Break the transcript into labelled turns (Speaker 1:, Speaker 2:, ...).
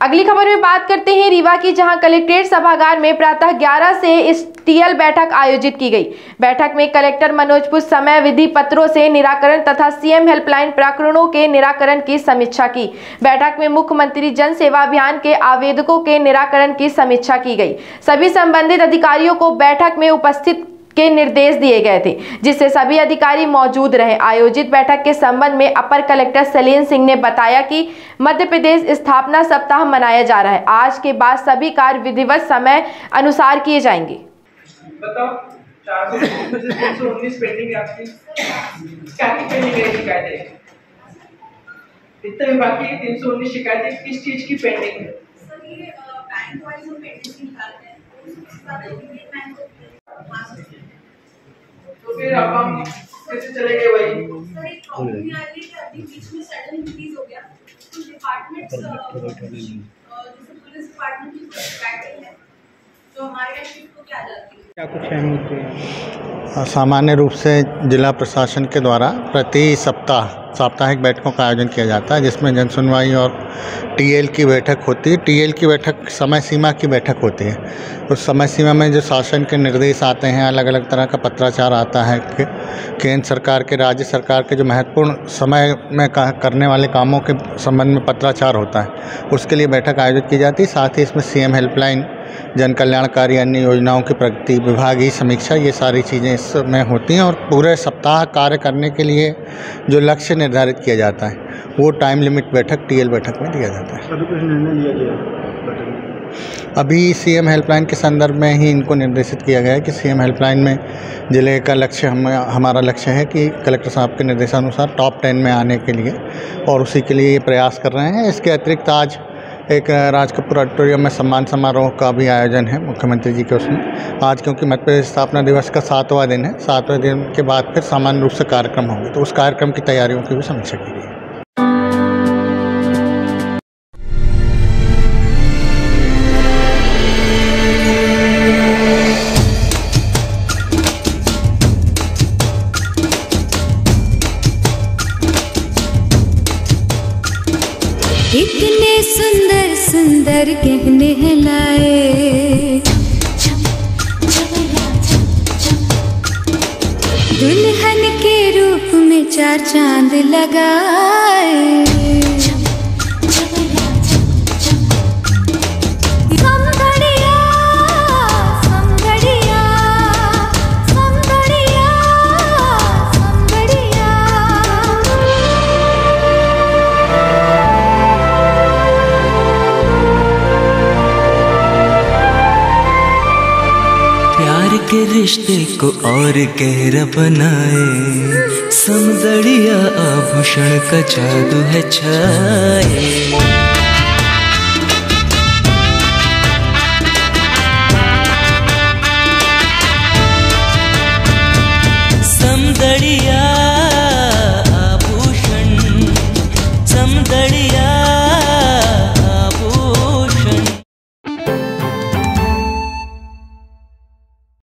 Speaker 1: अगली खबर में बात करते हैं रीवा की, जहां कलेक्ट्रेट सभागार में प्रातः 11 से STL बैठक आयोजित की गई। बैठक में कलेक्टर मनोज पुष्प समय विधि पत्रों से निराकरण तथा CM हेल्पलाइन प्रकरणों के निराकरण की समीक्षा की। बैठक में मुख्यमंत्री जन सेवा अभियान के आवेदकों के निराकरण की समीक्षा की गई। सभी संबंधित अधिकारियों को बैठक में उपस्थित के निर्देश दिए गए थे, जिससे सभी अधिकारी मौजूद रहे। आयोजित बैठक के संबंध में अपर कलेक्टर सलीन सिंह ने बताया कि मध्य प्रदेश स्थापना सप्ताह मनाया जा रहा है। आज के बाद सभी कार्य विधिवत समय अनुसार किए जाएंगे।
Speaker 2: बताओ 419 पेंडिंग है आपकी, क्या की पेंडिंग है शिकायतें? कितने विभाग की 319 शिकायतें किस चीज की पेंडिंग है?
Speaker 3: सर ये बैंक वाइज हम पेंडिंग निकालते हैं, उसके बाद बैंक
Speaker 2: तो फिर अब हम कैसे चलेंगे भाई?
Speaker 3: सर एक प्रॉब्लम ये आ रही है कि अभी बीच में सडन इंक्रीज हो गया, तो डिपार्टमेंट्स जैसे पुलिस डिपार्टमेंट की बैठक है तो हमारे यहाँ शिफ्ट होकर आ जाती है।
Speaker 4: क्या कुछ अहम मुद्दे?
Speaker 5: सामान्य रूप से जिला प्रशासन के द्वारा प्रति सप्ताह साप्ताहिक बैठकों का आयोजन किया जाता है, जिसमें जन सुनवाई और TL की बैठक होती है। TL की बैठक समय सीमा की बैठक होती है। उस समय सीमा में जो शासन के निर्देश आते हैं, अलग अलग तरह का पत्राचार आता है कि केंद्र सरकार के, राज्य सरकार के जो महत्वपूर्ण समय में करने वाले कामों के संबंध में पत्राचार होता है, उसके लिए बैठक आयोजित की जाती है। साथ ही इसमें CM हेल्पलाइन, जन कल्याणकारी अन्य योजनाओं की प्रगति, विभागीय समीक्षा, ये सारी चीज़ें इसमें होती हैं। और पूरे सप्ताह कार्य करने के लिए जो लक्ष्य निर्धारित किया जाता है, वो टाइम लिमिट बैठक TL बैठक में दिया जाता है।
Speaker 4: अभी कुछ निर्णय लिया गया?
Speaker 5: अभी CM हेल्पलाइन के संदर्भ में ही इनको निर्देशित किया गया है कि CM हेल्पलाइन में जिले का लक्ष्य हमारा लक्ष्य है कि कलेक्टर साहब के निर्देशानुसार टॉप 10 में आने के लिए, और उसी के लिए ये प्रयास कर रहे हैं। इसके अतिरिक्त आज एक राज कपूर ऑडिटोरियम में सम्मान समारोह का भी आयोजन है मुख्यमंत्री जी के उसमें। आज क्योंकि मध्य प्रदेश स्थापना दिवस का 7वां दिन है, 7वें दिन के बाद फिर सामान्य रूप से कार्यक्रम होंगे, तो उस कार्यक्रम की तैयारियों की भी समीक्षा की गई है।
Speaker 6: इतने सुंदर सुंदर गहने लाए, दुल्हन के रूप में 4 चांद लगाए।
Speaker 7: के रिश्ते को और गहरा बनाए, सौंदर्य आभूषण का जादू है छाए।